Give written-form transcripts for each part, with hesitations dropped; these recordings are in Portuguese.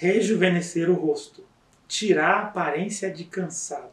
Rejuvenescer o rosto. Tirar a aparência de cansado.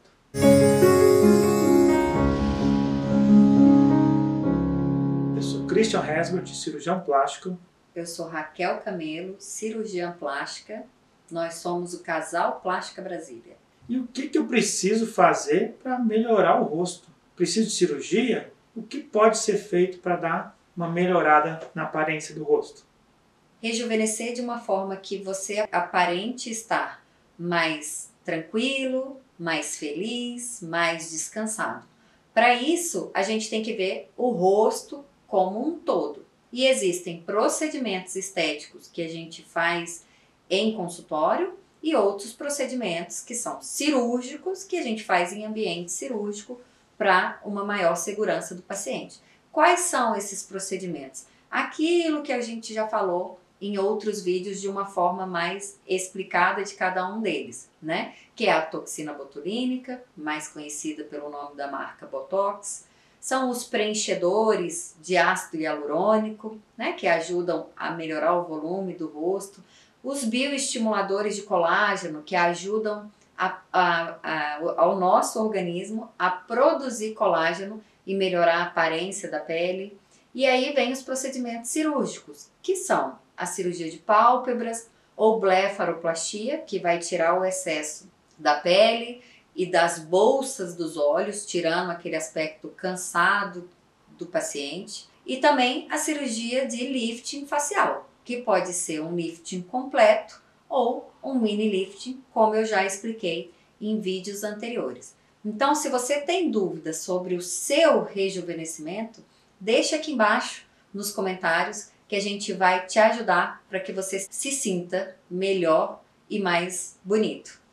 Eu sou Christian Resbert, cirurgião plástico. Eu sou Raquel Camelo, cirurgiã plástica. Nós somos o Casal Plástica Brasília. E o que eu preciso fazer para melhorar o rosto? Preciso de cirurgia? O que pode ser feito para dar uma melhorada na aparência do rosto? Rejuvenescer de uma forma que você aparente estar mais tranquilo, mais feliz, mais descansado. Para isso, a gente tem que ver o rosto como um todo. E existem procedimentos estéticos que a gente faz em consultório e outros procedimentos que são cirúrgicos, que a gente faz em ambiente cirúrgico para uma maior segurança do paciente. Quais são esses procedimentos? Aquilo que a gente já falou em outros vídeos de uma forma mais explicada de cada um deles, né? Que é a toxina botulínica, mais conhecida pelo nome da marca Botox. São os preenchedores de ácido hialurônico, né? Que ajudam a melhorar o volume do rosto. Os bioestimuladores de colágeno, que ajudam ao nosso organismo a produzir colágeno e melhorar a aparência da pele. E aí vem os procedimentos cirúrgicos, que são a cirurgia de pálpebras ou blefaroplastia, que vai tirar o excesso da pele e das bolsas dos olhos, tirando aquele aspecto cansado do paciente. E também a cirurgia de lifting facial, que pode ser um lifting completo ou um mini lifting, como eu já expliquei em vídeos anteriores. Então, se você tem dúvidas sobre o seu rejuvenescimento, deixa aqui embaixo nos comentários que a gente vai te ajudar para que você se sinta melhor e mais bonito.